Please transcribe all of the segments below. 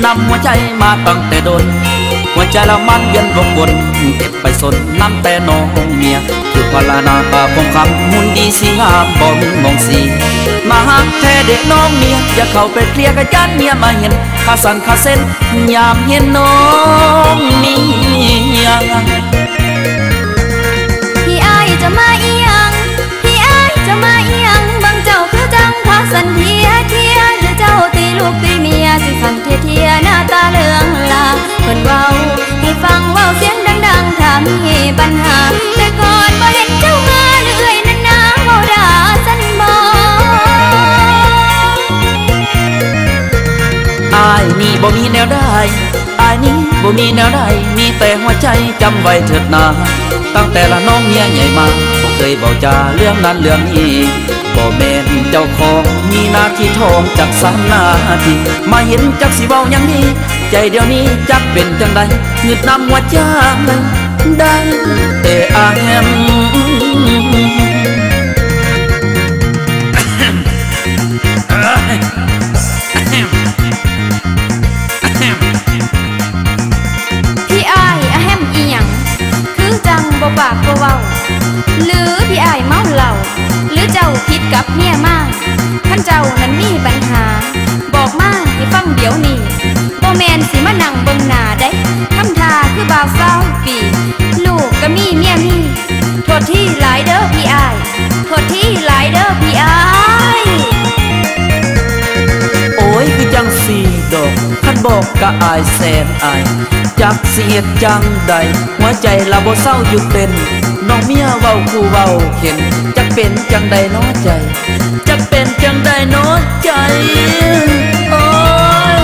นำหัวใจมาตั้งแต่โดนหัวใจละมันเวียนวกวนเก็บไปสนน้ำแต่น้องเมียคือพลานาป่าคงคำหุ่นดีสีงามบ่มีมองสีมาหักแท้เด็กน้องเมียอย่าเข้าไปเคลียร์กับญาติเมียมาเห็นข้าสั่นข้าเส้นยามเห็นน้องเมียพี่อ้ายจะมาอีหยังพี่อ้ายจะมาอีหยังบางเจ้าคือจังพาสันเทียหรือเจ้าตีลูกตีเมียสิขันเทียหน้าตาเหลืองลาเพิ่นเว้าให้ฟังเว้าเสียงดังๆถ้ามีปัญหาแต่ก่อนบ่เห็นเจ้ามาเรื่อยนั่นนาเว้าด่าสันบ่อายนี่บ่มีแนวได้อายนี่บ่มีแนวได้มีแต่หัวใจจำไว้เถิดนาตั้งแต่ละน้องเมียใหญ่มาบ่เคยเบาจาเรื่องนั้นเรื่องนี้บ่แม่นเจ้าของมีหน้าที่ทองจาก3 นาทีมาเห็นจักสิเว้าหยังนี้ใจเดี๋ยวนี้จักเป็นจังใดหงึดนำหัวใจได้แต่อาแฮมพี่อ้ายอะแฮมอีหยังคือจังบ่ปากบ่เว้าหรือพี่อ้ายเมาเหล้าหรือเจ้าผิดกับเมียมาท่านเจ้านั้นมีปัญหาบอกมาให้ฟังเดี๋ยวนี้บ่แม่นสิมานั่งเบิ่งหน้าได้ทำท่าคือบ่าวสาวปีลูกก็มีเมียมีโทษที่หลายเด้อพี่อ้ายโทษที่หลายเด้อพี่อ้ายโอ้ยคือจังสีดอกท่านบอกกะอายแสนอายจักเสียดจังใดหัวใจละบ่เศร้าอยู่เป็นน้องเมียเว้าคู่เว้าเข็นจักเป็นจังใดน้อใจจักเป็นจังใดน้อใจโอ้ย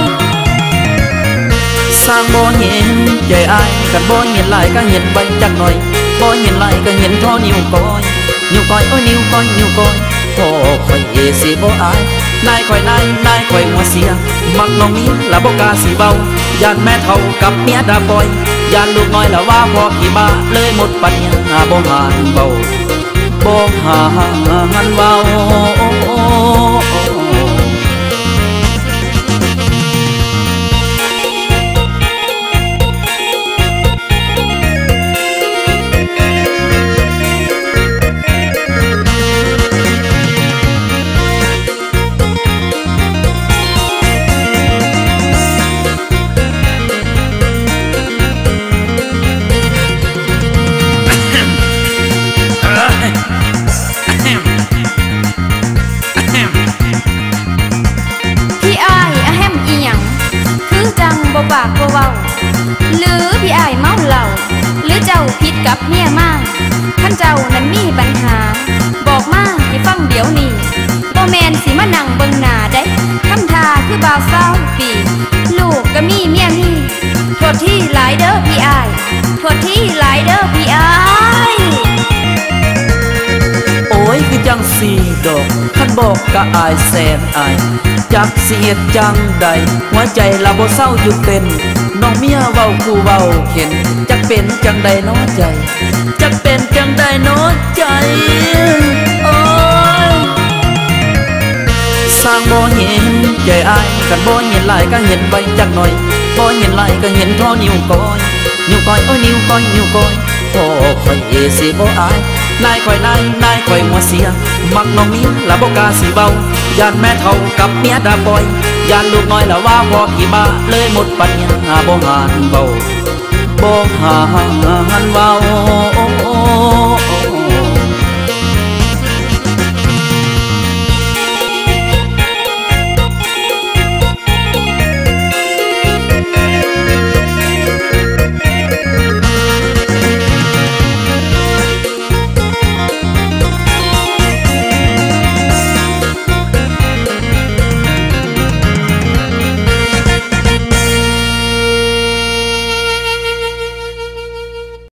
สร้างบ่เห็นใจอายกันบ่เห็นหลายก็เห็นใบจักหน่อยบ่เห็นหลายก็เห็นท่อนิ้วก้อยนิ้วก้อยโอ้ยนิ้วก้อยนิ้วก้อยโอ้ค่อยสิบ่อายนายค่อยหัวเสียมักน้องมีละบ่กล้าสิเบาย่านแม่เฒ่ากับเมียดาปอยย่านลูกน้อยละว่าพอขี้บ้าเลยหมดปัญญาบ่หานเบาบ่หานเบาบ่ปากบ่เว้าหรือพี่อ้ายเมาเหล้าหรือเจ้าผิดกับเมียมาท่านเจ้านั้นมีปัญหาบอกมาให้ฟังเดี๋ยวนี้บ่แม่นสิมานั่งเบิ่งหน้าได้ทำท่าคือบ่าวสาวปีลูกก็มีเมียมีโทษที่หลายเด้อพี่อ้ายโทษที่หลายเด้อพี่อ้ายโอ้ยคือจังสีดอกท่านบอกกะอายแสนอายจักเสียดจังใดหัวใจละบ่เศร้าอยู่เป็นน้องเมียเว้าคู่เว้าเข็นจักเป็นจังใดน้อใจจักเป็นจังใดน้อใจโอ้ยสร้างบ่เห็นใจอายกันบ่เห็นหลายก็เห็นใบจักหน่อยบ่เห็นหลายก็เห็นท่อนิ้วก้อยนิ้วก้อยโอ้ยนิ้วก้อยนิ้วก้อยโอ้ค่อยสิบ่อายนายค่อยหัวเสียมักน้องมีละบ่กล้าสิเบาย่านแม่เฒ่ากับเมียดาปอยย่านลูกน้อยละว่าพอขี้บ้าเลยหมดปัญญาบ่หานเบาบ่หานเว้า